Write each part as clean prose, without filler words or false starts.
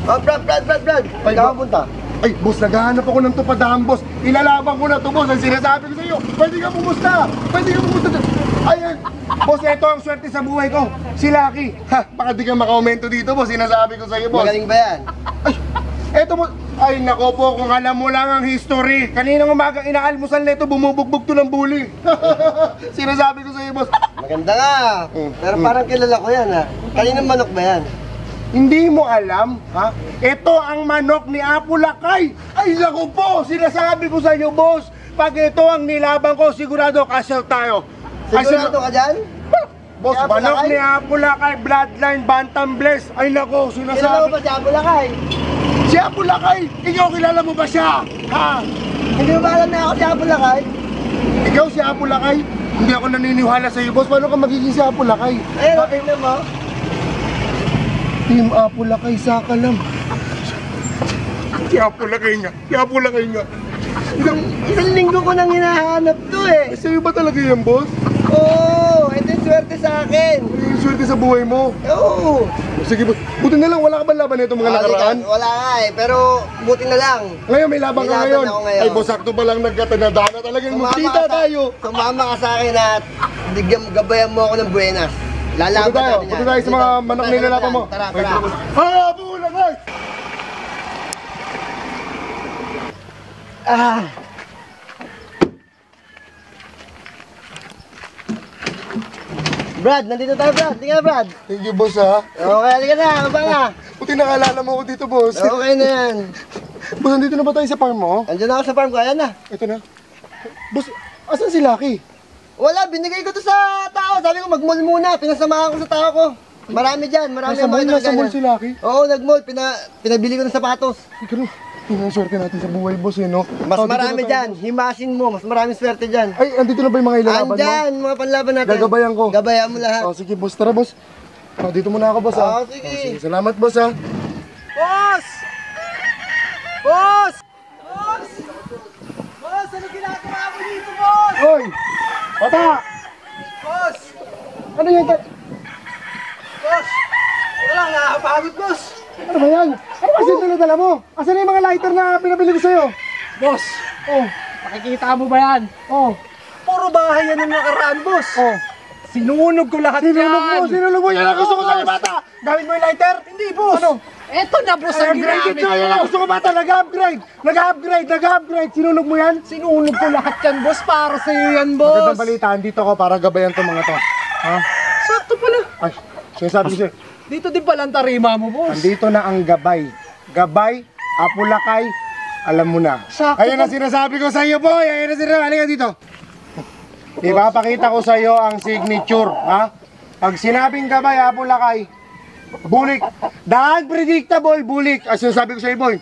Oh, Brad. Pwede ka punta? Ay, boss, naghahanap ako ng tupadahan, boss. Ilalaban ko na to, boss. Ang sinasabi ko sa iyo, pwede ka pumusta. Ayun, boss, ito ang swerte sa buhay ko. Si Lucky. Ha, baka di ka makaumento dito, boss. Sinasabi ko sa iyo, boss. Magaling ba yan? Ay, eto, boss. Ay, nako po, kung alam mo lang ang history. Kaninang umagang inaalmusal na ito, bumubugbog to ng bully. Sinasabi ko sa iyo, boss. Maganda nga. Pero parang kilala ko yan, ha? Kaninang manok ba yan? Hindi mo alam, ha? Ito ang manok ni Apo Lakay. Ay, naku po, sinasabi ko sa iyo, boss. Pag ito ang nilaban ko, sigurado kasal tayo. Sigurado ka dyan? Boss, manok ni Apo Lakay, bloodline, bantam bless. Ay, naku, Kilala mo sinasabi. ba si Apo Lakay? Si Apo Lakay, ikaw kilala mo ba siya? Ha? Hindi mo ba alam na ako si Apo Lakay? Ikaw si Apo Lakay? Hindi ako naniniwala sa iyo, boss. Paano ka magiging si Apo Lakay? Ayun, tingnan mo. Team Apo Lakay, saka lang. Si Apo Lakay nga. Isang linggo ko nang hinahanap to eh. Sa'yo ba talaga yan, boss? Oo, ito yung swerte sa akin. Ay, yung swerte sa buhay mo. Oo. Sige, boss. Buti na lang, wala ka ba laban nito mga nakaraan? Wala nga eh, pero buti na lang. Ngayon, may laban ka ngayon. Ako ngayon. Ay, boss, sakto pa lang nagkatanadana talagang magkita tayo. Sumama ka sa akin at gabayan mo ako ng buenas. Lalaban natin yan. Punta tayo sa mga manok nilalaban mo. Tara. Ay, Apo Lakay! Brad, nandito tayo, Brad. Tingnan, Brad. Thank you, boss, ha? Okay, halika na. Kaba nga. Buti nakalala mo ako dito, boss. Okay na yan. Boss, nandito na ba tayo sa farm mo? Andiyan ako sa farm ko. Ayan na. Ito na. Boss, asan si Lucky? Wala, binigay ko to sa tao. Sabi ko, mag-mall muna. Pinasamahan ko sa tao ko. Marami dyan. Marami Nasa mall si Lucky? Oo, nag-mall. Pinabili ko ng sapatos. Ikaw, tingnan ang swerte natin sa buhay, boss, eh, no? Mas marami dyan. Himasin mo. Mas maraming swerte dyan. Ay, andito na ba yung mga ilalaban mo? Andyan, mga panlaban natin. Gagabayan ko. Gabayan mo lahat. Oh, sige, boss. Tara, boss. Oh, dito muna ako, boss, ha? Sige. Salamat, boss, ha? Boss! Boss! Boss! Boss, ano ginagawa mo dito, boss? Hoy! Bata! Boss! Ano yan? Boss! Wala, nakakapagod, boss. Ano ba yan? Ano kasi dala mo? Asan na yung mga lighter na pinabili ko sa'yo? Boss, Oh, makikita mo ba yan? oh, Puro bahay yan ang nakaraan, boss. oh. Sinunog ko lahat yan. Sinulog mo! Yan ang gusto ko sa'yo, bata! Gamit mo yung lighter? Hindi, boss. Ano? Eto na, boss, ang Upgrade ginamit ito! Yan ang ko. gusto ko, bata! Nag-upgrade! Sinulog mo yan? Sinunog ko lahat yan, boss. Para sa'yo yan, boss. Magandang balita, andito ako para gabayan tong mga to. Ha? Sakto pala. Ay, sinasabi ko sa'yo. Dito din pala ang tarima mo, boss. Andito na ang gabay. Gabay, Apo Lakay, alam mo na. Sakto Ayun ang sinasabi ko sa iyo, boy. Ayun ang sinasabi. Halika dito. Ipapakita ko sa iyo ang signature, ha? Pag sinabing gabay, Apo Lakay, bulik. The unpredictable bulik. Ang sinasabi ko sa iyo, boy.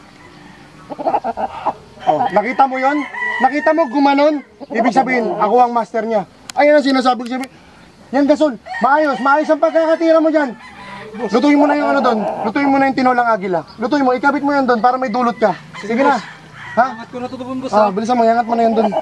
Oh, nakita mo yon? Nakita mo gumanon? Ibig sabihin, ako ang master niya. Ayun ang sinasabi ko sa iyo. Yan, gasol. Maayos ang pagkakatira mo dyan. Lutuin mo na yung ano doon. Lutuin mo na yung tinolang agila. Lutuin mo, ikabit mo yan doon para may dulot ka. Sige na. Ha? Angat ko na tutupon, boss. Bilisan mo, iangat mo na yan doon.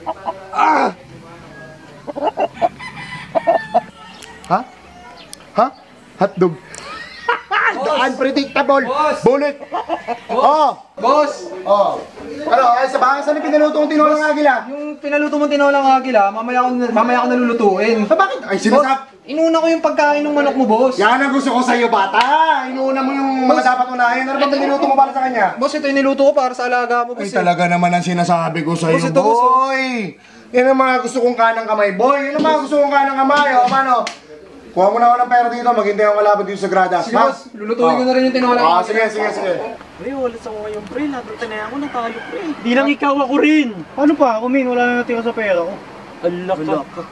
Ha? Ha? Hotdog. The unpredictable. Bullet. Boss, Ano, ay sa bahay, saan yung pinaluto kong tinolang agila? yung pinaluto mong tinolang agila, mamaya ko nalulutuin. Bakit? Ay, sinasab. Inuna ko yung pagkain ng manok mo, boss. Yan ang gusto ko sa'yo, bata. Inuuna mo yung mga dapat unahin. Ano ba piniluto mo para sa kanya? Boss, ito yung niluto ko para sa alaga mo, boss. Ay, talaga naman ang sinasabi ko sa'yo, Boss, ito, boss. boy. Yan ang mga gusto kong kanang kamay, boy. Yan ang mga gusto kong kanang kamay. O, paano? Kuha mo na ako ng pera dito, maghintay ang kalaban dito sa Gradas. Sige, boss. Lulutuin ko na rin yung tinolang agila. Sige. Pre, walas ako ngayon, pre. Natutanayan ko, natalo, pre. Di lang ikaw, ako rin. Paano pa? Kumin, wala na natira sa pera ko. Ala ka.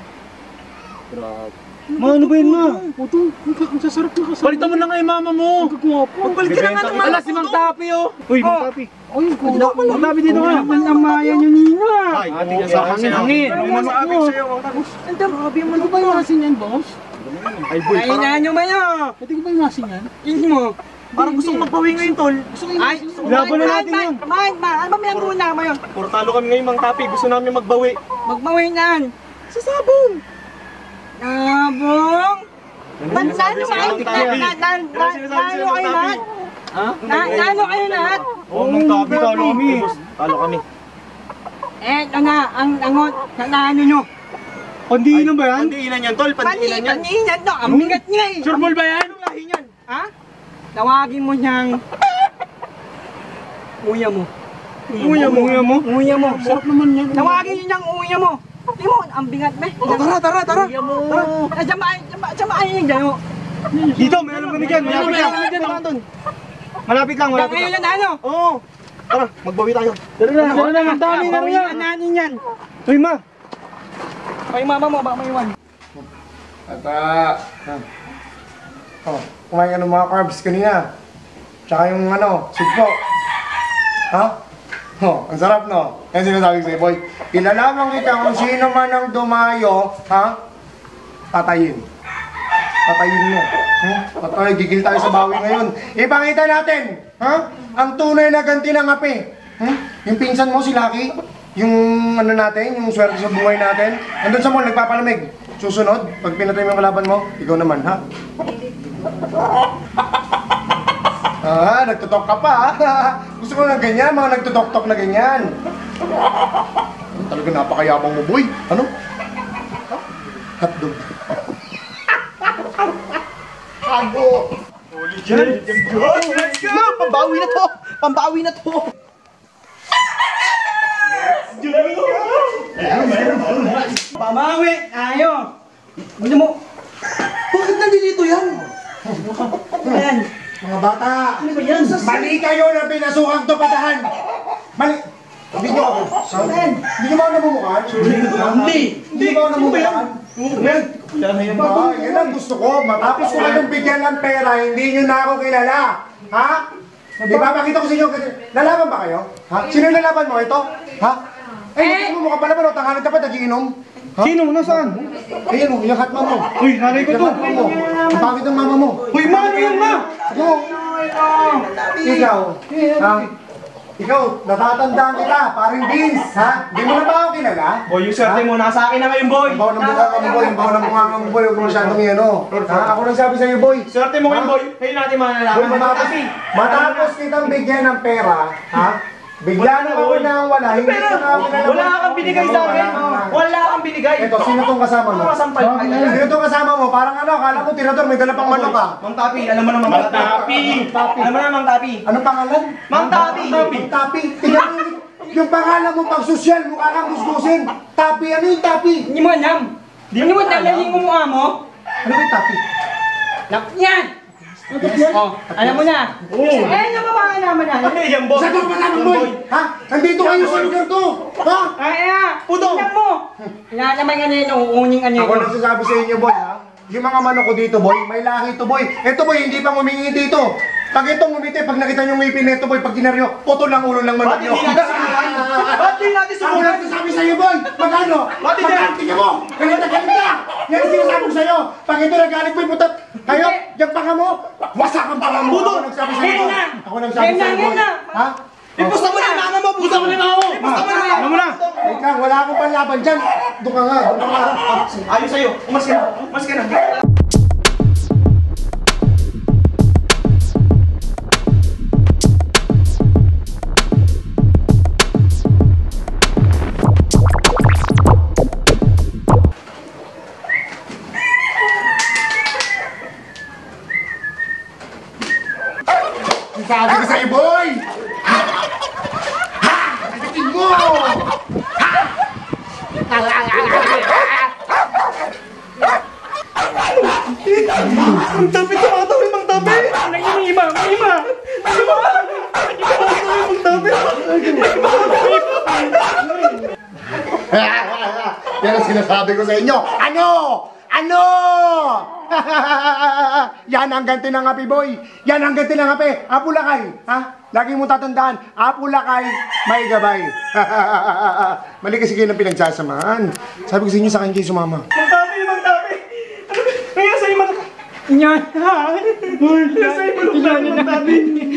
Ma, ano ba yun, ma? Puto, ang sasarap na kasama. Palitan mo na nga yung mama mo. Magpalit ka na nga ng Ala, si Mang Tapi, oh. Uy, Mang Papi. Ay, Mang Papi dito ka. Ang amayan yung nina. Ating sa hangin. Ang dami mo. Ano ba yung asin yan, boss? Ay, boy, Kainahan nyo ba yun? Pwede ko ba yung asin yan? Ihin mo. parang gusto kong magpawi ngayon, tol. Ay, laban na natin yun. Ano ba may ang una mo yun? Puro talo kami ngayon, Mang Tapi. Gusto namin magbawi. Magbawi niyan. Sa sabong. Abong! Bansan mo kayo? Nalo kayo na? Ano kayo lahat? Oo, mang tabi, talo kami. Talo kami. Eto na, ang angot sa nano nyo. Pandiinan ba yan? Pandiinan yan, tol. Pandiinan yan. Paninan to, ang bigat niya eh. Sure ball ba yan? Anong lahi niyan? Ha? Tawagin mo niyang... Uya mo. Nguya mo. Uya mo. Sarap naman yan. Tawagin niyo niyang uya mo. Di mo, ang bigat ba? Tara. Uya mo. Samahin yung gano. Dito, may alam kami dyan. Malapit lang. Malapit lang, malapit Ngayon lang. na ano? Oo. Tara, magbawi tayo. Tara na, ang dami na rin yan. Bawian natin yan. Uy, ma. Kay mama mo, baka may iwan. Kumain ka ng mga carbs kanina. Tsaka yung sugpo. Ha? Ang sarap, no? Yan sinasabi ko sa'yo, boy. Ilalaman kita kung sino man ang dumayo, ha? Patayin. Patayin mo. Patay, gigil tayo sa bawi ngayon. Ipakita natin, ha? Ang tunay na ganti ng api. Yung pinsan mo, si Lucky, yung natin, yung swerte sa buhay natin, andun sa mall, nagpapalamig. Susunod, pag pinatay mo yung kalaban mo, ikaw naman, ha? Nagtutok ka pa, ha? Gusto ko ng ganyan, mga nagtutok-tok na ganyan. Talaga napakayabang mo, boy. Ano? Hotdog. Hago! Let's go! Pambawi na to! Pamawi! Ayo! Gusto mo? Bakit nandito yan? Ayan. Mga bata! Ano ba yan? Mali kayo na pinasukang tupadahan! Mali! Hindi nyo ako. Hindi nyo ba ako namumukhaan? Hindi ba ako namumukhaan? Yan ang gusto ko. Matapos ko kayong bigyan ng pera, hindi nyo na ako kilala. Ha? Di ba? Pakita ko sa inyo. Lalaban ba kayo? Ha? Sino yung lalaban mo? Ito? Ha? Ay, hindi mo mukha pala ba? Tangalan ka pa, nagiinom? Ha? Sino? Nasaan? Ayan o, yung hatma mo. Uy, nanay ko Yung to. hatma mo. Ang pangit ng mama mo. Uy, ma, ano yan, ma? Ako. Ikaw. Ha? Ikaw, natatandaan kita, paring Vince, ha? Di mo na ba ako kilala? Boy, yung swerte mo, nasa akin na ngayon, boy! Ang baho ng mukha ka mo, boy. Ang baho ng mukha ka mo, boy. Huwag mo masyadong yan, oh. Ha? Ako nagsabi sa'yo, boy. Swerte mo ngayon, boy! Ngayon natin Boy, malalaman. matapos kitang bigyan ng pera, ha? Bigla na ako na wala. Hindi ko na ako kilala. Wala kang binigay sa akin! Wala kang binigay! Ito, sino tong kasama mo? Makasampal pa kita. Sino tong kasama mo? Parang akala mo, tirador, may dala pang manok, ha? Mang Tapi, alam mo naman Mang Tapi! Alam mo naman Mang Tapi! Anong pangalan? Mang Tapi! Mang Tapi. Tingnan mo yung pangalan mo pang sosyal, mukha kang gusgusin. Tapi, ano yung Tapi? Hindi mo alam. Hindi mo alam yung mukha mo. Ano ba yung Tapi? Yan! Oh, alam mo na. Ano ba mga naman na? Ano yan, boy? Sa doon malaman mo, ha? Nandito kayo sa lugar to, ha? Puto! Tingnan mo! Wala naman nga nito, uuning ano Ako yun. nagsasabi sa inyo, boy, ha? Yung mga manok ko dito, boy, may lahi to, boy. Ito, boy, hindi pa humingi dito. Pag itong umiti, pag nakita nyo ngipin nito, boy, pag ginaryo, puto lang ulo ng manok nyo. Ba't di natin Ako sumunod? nagsasabi sa iyo, boy! Magkano? Ba't hindi? Tingnan mo! Galit na galit ka! Yan ang sinasabi ko sa iyo! Pag ito nagalit mo, putat! Kayo, yung panga mo, wasak ang panga mo! Ako nagsabi sa iyo! Ako nagsabi sa iyo, boy! Ha? Ipusta mo na yung nana mo! Pusta mo na yung nana mo! Ipusta mo na yung Alam mo na. Wait lang, wala akong panlaban dyan! Doon ka nga, doon ka nga! Ayos sa'yo! Umas ka na! Umas ka na! Sabi ko sa iyo, boy! Ha! Ha! Agatin mo! Mang Tapi! Tumatawi, Mang Tapi! Ima! Yan ang sinasabi ko sa inyo. Ano? Ano? Yan ang ganti ng api, boy. Yan ang ganti ng api. Apulakay. Ha? Lagi mo tatandaan. Apulakay, may gabay. Mali kasi kayo ng pinagsasamahan. Sabi ko sa inyo, sa akin kayo sumama. Mang Tapi! Mang Tapi! Kaya sa'yo man... Inyan! Kaya sa'yo manok na, Mang Tapi!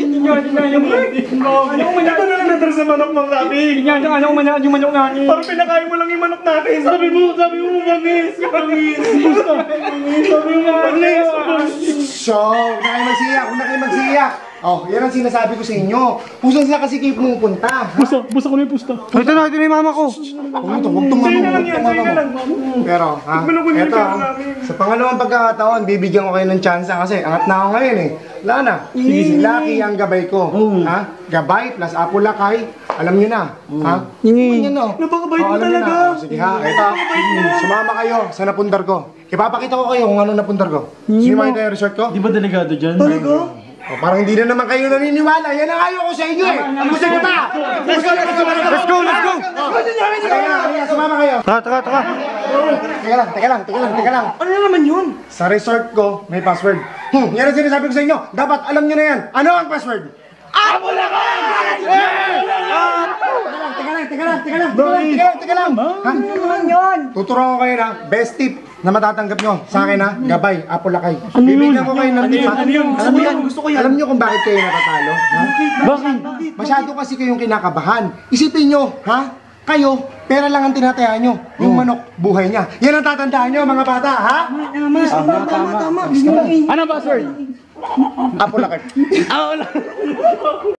Ito na lang natara sa manok, Mang Tapi! Yung manok natin. Parang pinakain mo lang yung manok natin! Sabi mo, mangis! Mangis! Sabi mo, mangis! So, huwag na kayo magsiyak. Huwag na kayo magsiyak. Oh, yan ang sinasabi ko sa inyo. Kung saan sila kasi kayo pumupunta. Busta ko na yung pusta. Ito na yung mama ko. Huwag tumama. Pero, ha? Eto, sa pangalawang pagkakataon, bibigyan ko kayo ng tsansa kasi angat na ako ngayon eh. Wala na. Si Lucky ang gabay ko. Ha? Gabay plus Apulakay. Alam nyo na. Ha? Yan o. Napakabait mo alam nyo talaga. na. Sige ha, eto. Sumama kayo sa napundar ko. Ipapakita ko kayo kung ano napundar ko. Sino makita yung resort ko? Di ba delegado dyan? Oh, parang hindi na naman kayo naniniwala. Yan ang ayaw ko sa inyo eh. Gusto nyo ba? Gusto nyo ba? Let's go, let's go! Halika, sumama kayo. Taka. Teka lang. Ano naman yun? Sa resort ko, may password. Yan ang sinasabi ko sa inyo. Dapat alam nyo na yan. Ano ang password? Teka lang. Ha? Ano naman yun? Tuturuan ko kayo na best tip na matatanggap nyo sa akin ha. Gabay, Apulakay. Bibigyan ko kayo ng tip ha. Gusto ko yan. Alam nyo kung bakit kayo natatalo? Ha? Bakit? Masyado kasi kayong kinakabahan. Isipin nyo, ha? Kayo, pera lang ang tinataya nyo. Yung manok, buhay niya. Yan ang tatandaan nyo, mga bata, ha? Tama. Ano password? Apulakay.